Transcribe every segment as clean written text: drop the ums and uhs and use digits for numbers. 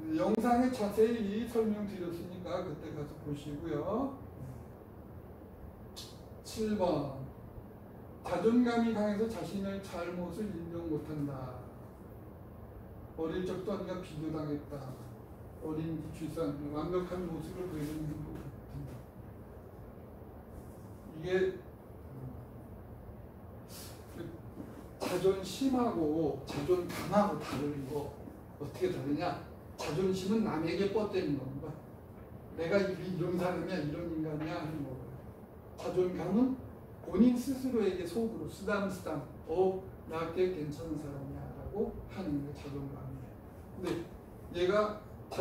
영상에 자세히 설명드렸으니까 그때 가서 보시고요. 7번 자존감이 강해서 자신의 잘못을 인정 못한다. 어릴 적도 언니가 비교당했다. 어린 출산, 완벽한 모습을 보이는 행복 같은다. 이게 자존심하고 자존감하고 다른 거 어떻게 다르냐? 자존심은 남에게 뻗대는 겁니다. 내가 이런 사람이야, 이런 인간이야 하는 거고요. 자존감은 본인 스스로에게 속으로 쓰담쓰담 나 꽤 괜찮은 사람이야 라고 하는 게 자존감이에요. 근데 얘가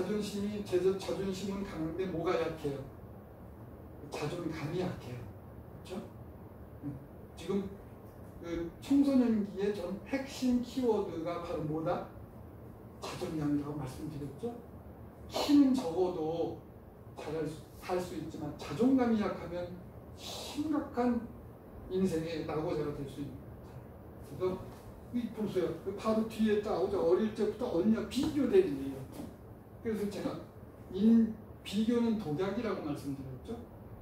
자존심은 강한데 뭐가 약해요? 자존감이 약해요. 그렇죠? 지금 그 청소년기의 전 핵심 키워드가 바로 뭐다? 자존감이라고 말씀드렸죠? 키는 적어도 할 수 있지만 자존감이 약하면 심각한 인생의 낙오자가 될 수 있습니다. 그래서 보세요. 바로 뒤에 나오죠. 어릴 때부터 언니와 비교되는 거예요. 그래서 제가 비교는 독약이라고 말씀드렸죠.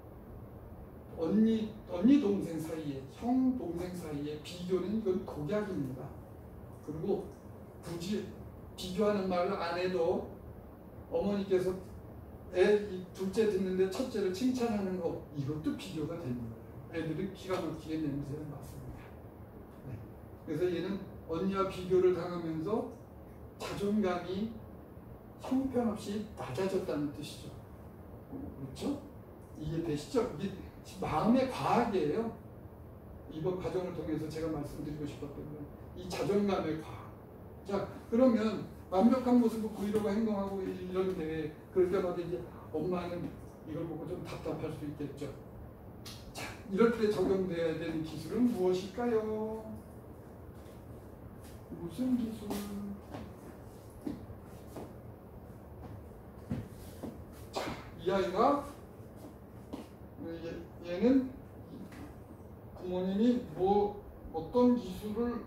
언니 동생 사이에, 형 동생 사이에 비교는 이건 독약입니다. 그리고 굳이 비교하는 말을 안 해도 어머니께서 둘째 듣는데 첫째를 칭찬하는 거 이것도 비교가 되는 거예요. 애들은 기가 막히게 냄새를 맡습니다. 네. 그래서 얘는 언니와 비교를 당하면서 자존감이 형편없이 낮아졌다는 뜻이죠. 그렇죠? 이해되시죠? 이게 마음의 과학이에요. 이번 과정을 통해서 제가 말씀드리고 싶었던 건 이 자존감의 과학. 자, 그러면 완벽한 모습을 보이려고 행동하고 이런데 그럴 때마다 이제 엄마는 이걸 보고 좀 답답할 수 있겠죠. 자, 이럴 때 적용돼야 되는 기술은 무엇일까요? 무슨 기술? 자, 이 아이가 얘는 부모님이 어떤 기술을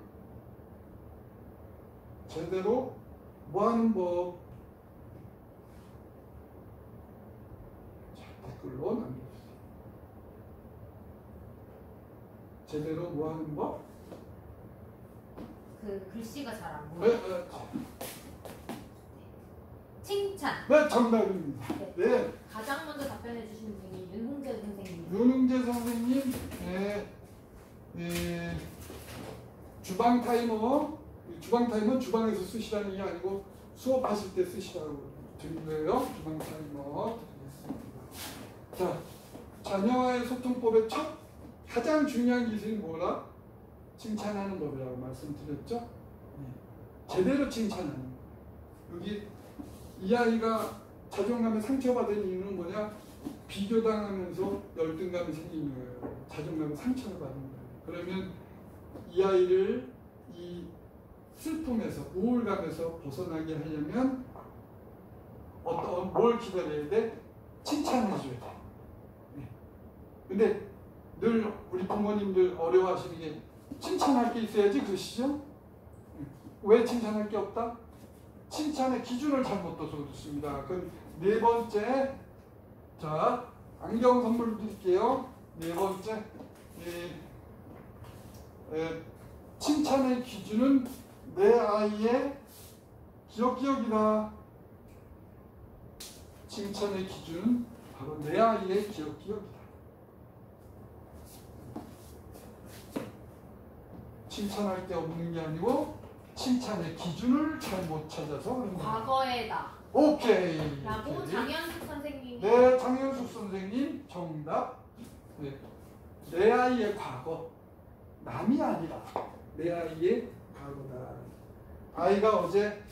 제대로 하는 법. 자, 댓글로 남겨주세요. 제대로 하는 법? 그 글씨가 잘 안 보여요. 네. 칭찬. 네, 정답입니다. 네. 네. 가장 먼저 답변해 주신 분이 윤홍재 선생님. 윤흥재 선생님, 주방 타이머. 주방 타이머는 주방에서 쓰시라는 게 아니고 수업하실 때 쓰시라고 드린 거예요. 주방 타이머 드리겠습니다. 자, 자녀와의 소통법의 가장 중요한 기술이 뭐라? 칭찬하는 법이라고 말씀드렸죠. 제대로 칭찬하는 거. 여기 이 아이가 자존감에 상처받은 이유는 뭐냐? 비교당하면서 열등감이 생긴 거예요. 자존감에 상처를 받은 거예요. 그러면 이 아이를 이 슬픔에서, 우울감에서 벗어나게 하려면 뭘 기다려야 돼? 칭찬해줘야 돼. 근데 늘 우리 부모님들 어려워하시는 게 칭찬할 게 있어야지 그러시죠? 왜 칭찬할 게 없다? 칭찬의 기준을 잘못 둬서 그렇습니다. 그럼 네 번째, 자, 안경 선물 드릴게요. 네 번째, 칭찬의 기준은 내 아이의 기억이다. 칭찬의 기준은 바로 내 아이의 기억이다. 칭찬할 게 없는 게 아니고 칭찬의 기준을 잘못 찾아서 그런 거예요. 과거에다. 오케이. 라고 장현숙 선생님이. 네, 장현숙 선생님 정답. 네. 내 아이의 과거. 남이 아니라 내 아이의 과거다. 아이가 어제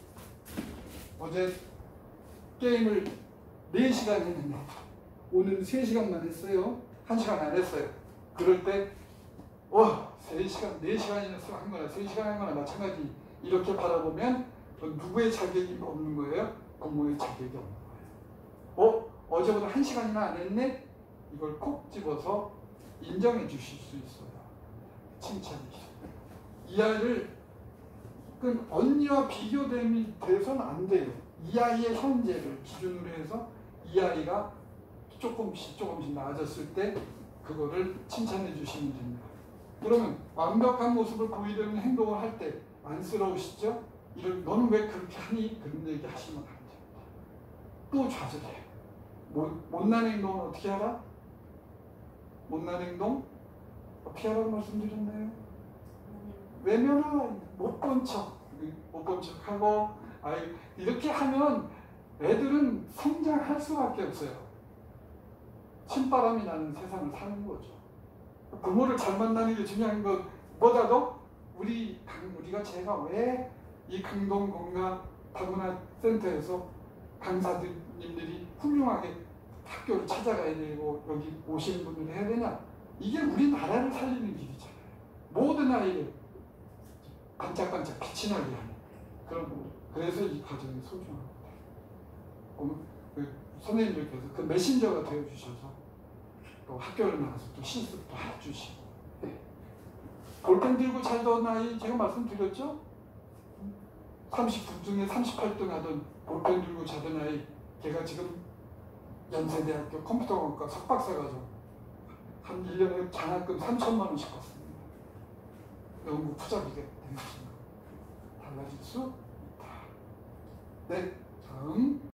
게임을 4시간 했는데 오늘 3시간만 했어요. 1시간 안 했어요. 그럴 때 3시간, 4시간이나 한 거나 3시간 한 거나 마찬가지. 이렇게 바라보면 누구의 자격이 없는 거예요? 부모의 자격이 없는 거예요. 어제보다 1시간이나 안 했네? 이걸 콕 집어서 인정해 주실 수 있어요. 칭찬이죠. 이 아이를 그 언니와 비교됨이 돼서는 안 돼요. 이 아이의 현재를 기준으로 해서 이 아이가 조금씩 나아졌을 때 그거를 칭찬해 주시면 됩니다. 그러면 완벽한 모습을 보이려는 행동을 할 때 안쓰러우시죠? 너는 왜 그렇게 하니? 그런 얘기 하시면 안 됩니다. 또 좌절해요. 못난 행동은 어떻게 하라? 못난 행동? 어떻게 하라고 말씀드렸나요? 외면하, 못 본 척하고, 이렇게 하면 애들은 성장할 수밖에 없어요. 신바람이 나는 세상을 사는 거죠. 부모를 잘 만나는 게 중요한 것보다도 우리가 제가 왜 이 강동공감 다문화센터에서 강사님들이 훌륭하게 학교를 찾아가야 되고 여기 오시는 분들이 해야 되냐? 이게 우리나라를 살리는 길이잖아요. 모든 아이를 반짝반짝 빛이 나게 하는 그런 거. 그래서 이 과정이 소중합니다. 선생님들께서 그 메신저가 되어주셔서 또 학교를 나가서 또 실습도 해주시고, 볼펜 들고 살던 아이 제가 말씀드렸죠? 39 중에 38등 하던 볼펜 들고 자던 아이, 걔가 지금 연세대학교 컴퓨터공학과 석박사 과정 한 1년에 장학금 3천만 원씩 받습니다. 연구 부작위가 되겠습니다. 달라질 수 있다. 네, 다음.